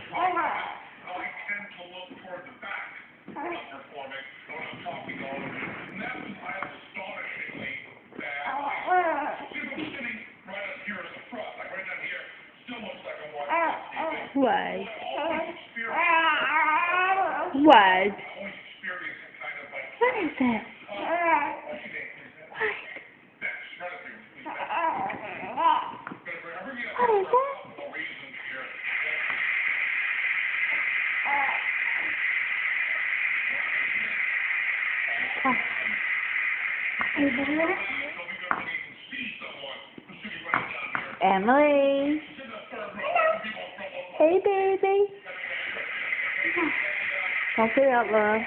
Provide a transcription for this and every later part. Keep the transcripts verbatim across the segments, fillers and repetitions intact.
I tend to look toward the back of performing when I'm talking all of it. And that was, I was astonishingly bad. See, if I'm sitting right up here in the front, like right down here, still looks like I'm watching T V. Why? I always experience, Why? I always experience a kind of like, What is it? oh, what's your name? What? That's right up here. Please, that's- But if we're ever getting What is a it? couple of reasons here, Oh. Is that it? Emily. Hey, baby. Don't get out, love.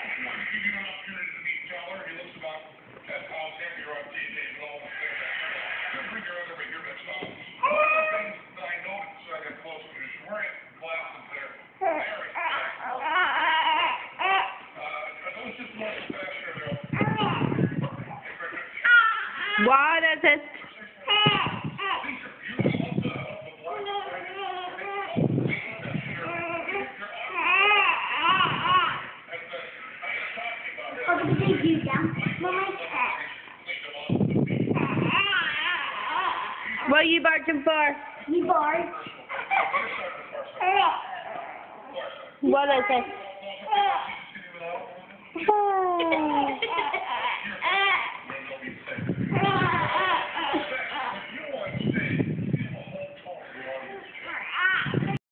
What is it? What are you barking for? You bark. What is it?